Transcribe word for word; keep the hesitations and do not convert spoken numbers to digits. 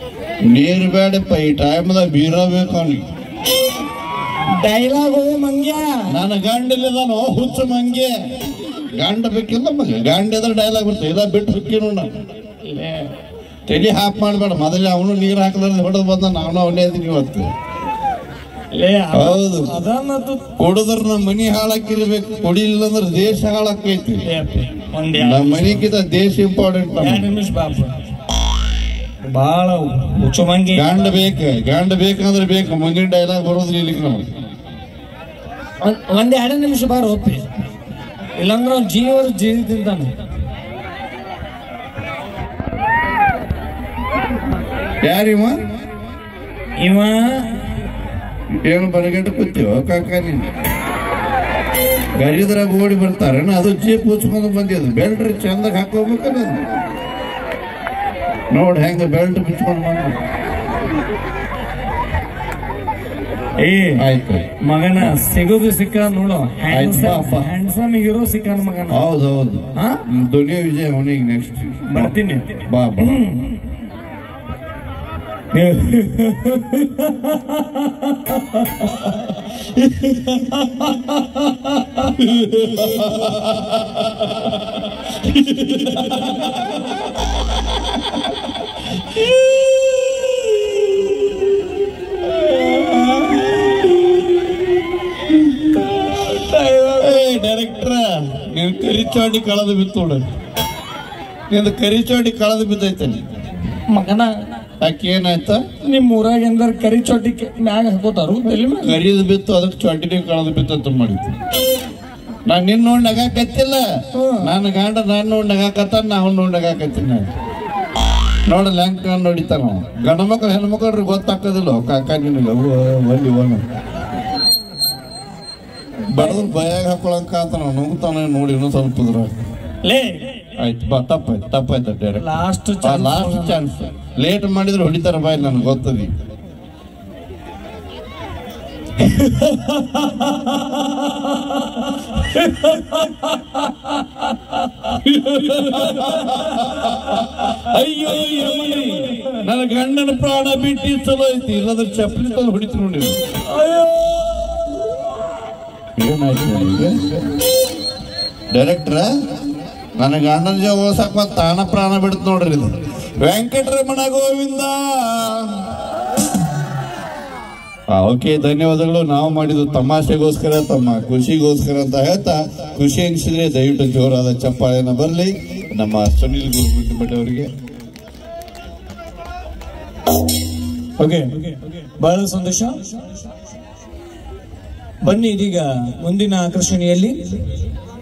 ನೀರು ಬೇಡಪ್ಪ ಈ ಟೈಮ್ದಾಗ ಬೀರ ಬೇಕು ಅವನಿಗೆ. ಡೈಲಾಗ್ ಮಂಗ್ಯ ನನ್ನ ಗಂಡಲ್ಲಿದಾನು ಹುಚ್ಚ ಮಂಗೆ ಗಂಡ ಬೇಕಿಲ್ಲ ಮಗ ಗಂಡ ಇದ್ರೆ ಡೈಲಾಗ್ ಬರ್ತದೆ ಇದ ಬಿಟ್ಟು ಹುಕ್ಕಿನು ನಾನು ತಲೆ ಹಾಪ್ ಮಾಡಬೇಡ ಮೊದಲೇ ಅವನು ನೀರು ಹಾಕಲಾರ್ದು ಹೊಡೆದು ಬಂದ ನಾನು ಅವನೇ ಇದೀನಿ ಇವತ್ತು. ಹೌದು ಕೊಡುದ್ರ ನಮ್ಮ ಮನಿ ಹಾಳಾಕಿರ್ಬೇಕು ಕುಡಿಲಿಲ್ಲ ಅಂದ್ರೆ ದೇಶ ಹಾಳಾಕೈತಿ. ನಮ್ಮ ಮನಿಗಿಂತ ದೇಶ ಇಂಪಾರ್ಟೆಂಟ್. ಬಾಳ ಹುಚ್ಚ ಮಂಗಿ ಗಂಡ ಬೇಕ ಗಂಡ ಬೇಕಂದ್ರೆ ಬೇಕು ಮುಂದಿನ ಡೈಲಾಗ್ ಬರೋದ್ರಿ ಇಲ್ಲಿ ನಮಗೆ. ಒಂದ್ ಎರಡು ನಿಮಿಷ ಬಾರ ಒಪ್ಪಿ ಇಲ್ಲಾಂದ್ರೆ ಅವ್ನು ಜೀವ ಜೀವಿತಿದ್ದಾನೆ. ಯಾರಿವ ಇವ ಏನು ಬರಗಂಟ ಕೂತೀವ ಕಾಕ ನೀನು ಗರಿದ್ರಾಗ ಓಡಿ ಬರ್ತಾರ ಅದು ಜೀಪ್ ಮುಚ್ಕೊಂಡು ಬಂದಿದ್ದು ಬೆಲ್ಟ್ ಚಂದಾಗ ಹಾಕೋಬೇಕಲ್ಲ ನೋಡ್ ಹೆಂಗ ಬೆಲ್ಟ್ ಬಿಚ್ಕೊಂಡು ಬಂದ. ಏ ಆಯ್ತು ಮಗನ ಸಿಗೋದು ಸಿಕ್ಕ ನೋಡು ಹ್ಯಾಂಡ್ಸಮ್ ಹೀರೋ ಸಿಕ್ಕ ಮಗನ. ಹೌದು ಹೌದು ದುನಿಯಾ ವಿಜಯ್ ಅವನಿಗೆ ನೆಕ್ಸ್ಟ್ ಬರ್ತೀನಿ ಬಾ ಬಾ. ಡೈರೆಕ್ಟ್ರ ನೀನು ಕರಿಚಾಡಿ ಕಳೆದು ಬಿತ್ತು ನೋಡ ನಿಂದು ಕರಿಚಾಡಿ ಕಳೆದು ಬಿದ್ದೈತೆ ಮಗನ. ಯಾಕೆ ಏನಾಯ್ತಾ ನಿಮ್ ಊರಾಗ ಎಂದ್ರ ಕರಿ ಚೊಟ್ಟಿ ಮ್ಯಾಗ ಹಾಕೋತಾರು ಕರಿದು ಬಿತ್ತು ಅದಕ್ಕೆ ಚೊಟ್ಟಿನೇ ಕಳೆದು ಬಿತ್ತು ಮಾಡಿತ್ತು. ನಾನ್ ನಿನ್ ನೋಡ್ ನಗಾಕತ್ತಿಲ್ಲ ನನ್ನ ಗಂಡ ನಾನ್ ನೋಡ್ ನಗಾಕತ್ತ ನಾವು ನೋಡ್ ನಗಾಕತ್ತೀನಿ. ನೋಡಲ್ಲ ಹೆಂಗ್ ನೋಡಿತಾರ ನಾವು ಗಂಡ ಮಕ್ಳು ಹೆಣ್ಮಕ್ಳ್ರಿ ಗೊತ್ತಾಕೋದಿಲ್ಲ ಕಾಕ ನಿನಗ ಒಲ್ಲಿ ಒಣ ಬಡದ್ರ ಬಯಾಗ ಹಾಕೊಳಕ ಅಂತ ನಾವು ನುಗ್ತಾನೆ ನೋಡಿ ಇನ್ನೊಂದ್ ಸ್ವಲ್ಪ ಇದ್ರ ಆಯ್ತು ಬಾ ತಪ್ಪಾಯ್ತು ತಪ್ಪಾಯ್ತು direct last last chance. Late ಮಾಡಿದ್ರೆ ಹೊಡಿತಾರ ಬಾಯ್ ನನ್ಗೆ ಗೊತ್ತದಿ. ಅಯ್ಯೋ ನನ್ನ ಗಂಡನ ಪ್ರಾಣ ಬಿಟ್ಟು ಚಲೋ ಐತಿ ಇಲ್ಲದ್ರ ಚಪ್ಪಲಿ ತಂದು ಹೊಡಿತು ನೋಡಿ. ಏನಾಯ್ತು ಡೈರೆಕ್ಟ್ರ ನನ್ನ ಗಂಡನ ಜೀವ ಹೋಸಕ ತಾನ ಪ್ರಾಣ ಬಿಡ್ತು ನೋಡ್ರಿ ಇದು. ವೆಂಕಟರಮಣ ಗೋವಿಂದ. ಓಕೆ ಧನ್ಯವಾದಗಳು. ನಾವು ಮಾಡಿದ್ದು ತಮಾಷೆಗೋಸ್ಕರ ತಮ್ಮ ಖುಷಿಗೋಸ್ಕರ ಅಂತ ಹೇಳ್ತಾ ಖುಷಿ ಅನಿಸಿದ್ರೆ ದಯವಿಟ್ಟು ಜೋರಾದ ಚಪ್ಪಾಳೆನ ಬರಲಿ ನಮ್ಮ ಸುನಿಲ್ ಗುರುಗುಂಟೆ ಅವರಿಗೆ. ಓಕೆ ಬಹಳ ಸಂತೋಷ. ಬನ್ನಿ ಇದೀಗ ಮುಂದಿನ ಆಕರ್ಷಣೆಯಲ್ಲಿ